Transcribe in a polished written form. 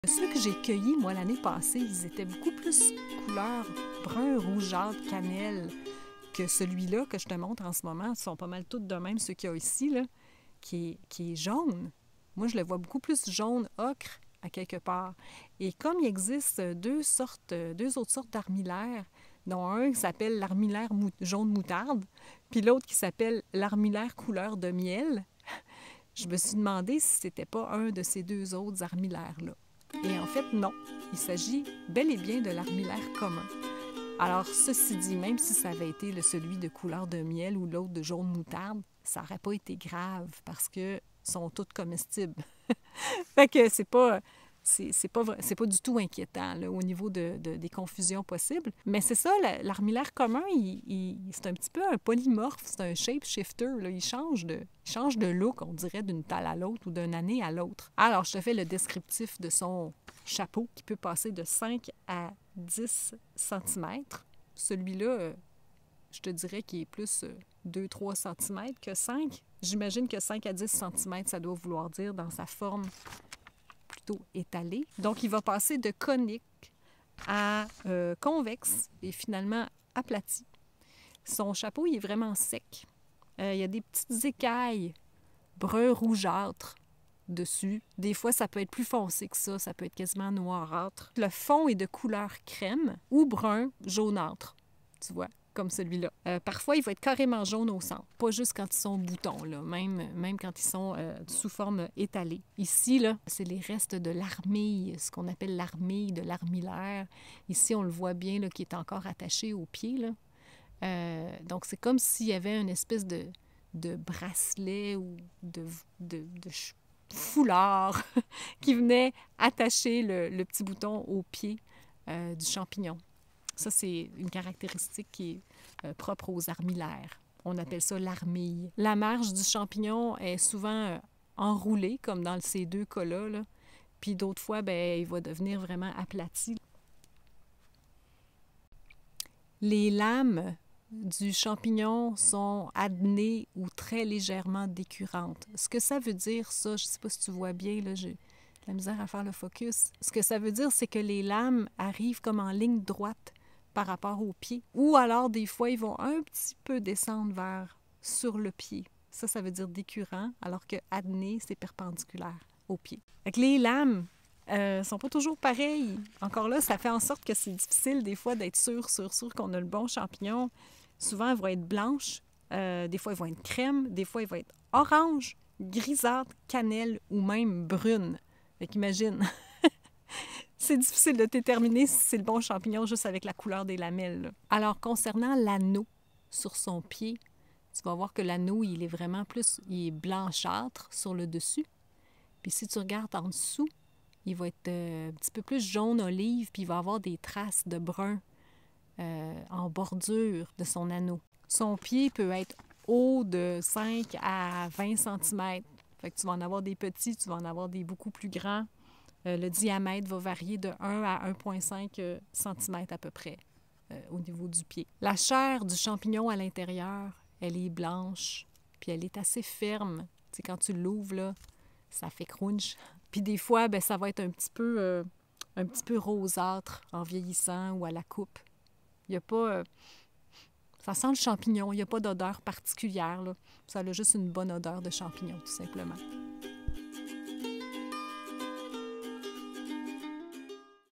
Ceux que j'ai cueillis, moi, l'année passée, ils étaient beaucoup plus couleur brun, rougeâtre, cannelle que celui-là que je te montre en ce moment. Ils sont pas mal tous de même, ceux qu'il y a ici, là, qui est jaune. Moi, je le vois beaucoup plus jaune ocre à quelque part. Et comme il existe deux autres sortes d'armillaires, dont un qui s'appelle l'armillaire jaune moutarde, puis l'autre qui s'appelle l'armillaire couleur de miel, je me suis demandé si c'était pas un de ces deux autres armillaires-là. Et en fait, non. Il s'agit bel et bien de l'armillaire commun. Alors, ceci dit, même si ça avait été celui de couleur de miel ou l'autre de jaune moutarde, ça n'aurait pas été grave parce que sont toutes comestibles. Fait que c'est pas du tout inquiétant là, au niveau des confusions possibles. Mais c'est ça, l'armillaire commun, c'est un petit peu un polymorphe, c'est un shapeshifter. Là. Il change de look, on dirait, d'une talle à l'autre ou d'une année à l'autre. Alors, je te fais le descriptif de son chapeau qui peut passer de 5 à 10 cm. Celui-là, je te dirais qu'il est plus 2-3 cm que 5. J'imagine que 5 à 10 cm, ça doit vouloir dire dans sa forme plutôt étalée. Donc, il va passer de conique à convexe et finalement aplati. Son chapeau, il est vraiment sec. Il y a des petites écailles brun rougeâtres dessus. Des fois, ça peut être plus foncé que ça peut être quasiment noirâtre. Le fond est de couleur crème ou brun jaunâtre, tu vois, comme celui-là. Parfois, il va être carrément jaune au centre, pas juste quand ils sont boutons, là, même quand ils sont sous forme étalée. Ici, là, c'est les restes de l'armille, ce qu'on appelle l'armille de l'armillaire. Ici, on le voit bien, là, qui est encore attaché au pied, là. Donc, c'est comme s'il y avait une espèce de bracelet ou de foulard qui venait attacher le petit bouton au pied du champignon. Ça, c'est une caractéristique qui est propre aux armillaires. On appelle ça l'armille. La marge du champignon est souvent enroulée, comme dans ces deux cas-là. Là. Puis d'autres fois, bien, il va devenir vraiment aplati. Les lames du champignon sont adnées ou très légèrement décurrentes. Ce que ça veut dire, ça, je ne sais pas si tu vois bien, là, j'ai de la misère à faire le focus. Ce que ça veut dire, c'est que les lames arrivent comme en ligne droite par rapport au pied. Ou alors, des fois, ils vont un petit peu descendre sur le pied. Ça veut dire décurrent, alors que adné, c'est perpendiculaire au pied. Fait que les lames sont pas toujours pareilles. Encore là, ça fait en sorte que c'est difficile des fois d'être sûr qu'on a le bon champignon. Souvent, elles vont être blanches. Des fois, elles vont être crème. Des fois, elles vont être orange, grisâtre, cannelle ou même brune. Fait qu'imagine, c'est difficile de déterminer si c'est le bon champignon juste avec la couleur des lamelles. Là. Alors, concernant l'anneau sur son pied, tu vas voir que l'anneau, il est vraiment il est blanchâtre sur le dessus. Puis si tu regardes en dessous, il va être un petit peu plus jaune-olive, puis il va avoir des traces de brun en bordure de son anneau. Son pied peut être haut de 5 à 20 cm. Fait que tu vas en avoir des petits, tu vas en avoir des beaucoup plus grands. Le diamètre va varier de 1 à 1,5 cm à peu près au niveau du pied. La chair du champignon à l'intérieur, elle est blanche, puis elle est assez ferme. Tu sais, quand tu l'ouvres, là, ça fait crunch. Puis des fois, bien, ça va être un petit peu rosâtre en vieillissant ou à la coupe. Il n'y a pas... ça sent le champignon, il n'y a pas d'odeur particulière. Là. Ça a juste une bonne odeur de champignon, tout simplement.